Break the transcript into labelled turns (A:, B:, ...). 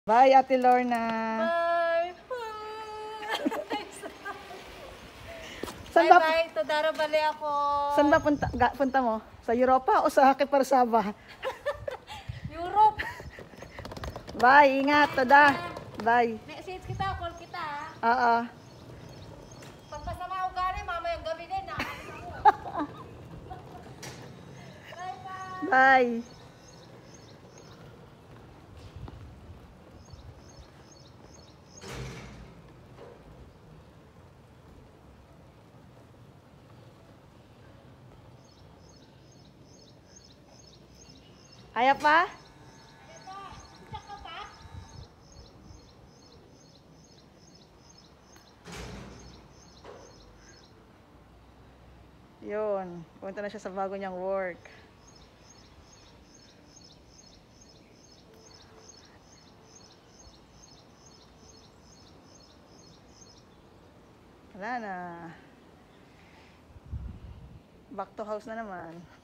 A: Bye, Ate Lorna.
B: Bye.
A: Saan ba,
B: Bye, Todaro bali ako.
A: saan ba punta mo? Sa Europa o sa Kiparsaba?
B: Europe.
A: Bye, ingat, Toda. Bye.
B: Message kita, call kita.
A: Oo.
B: Pagkasama ugali, mamayang gabi din. Bye, bye.
A: Bye. Ayaw pa? Yun, punta na siya sa bago niyang work. Wala na. Back to house na naman.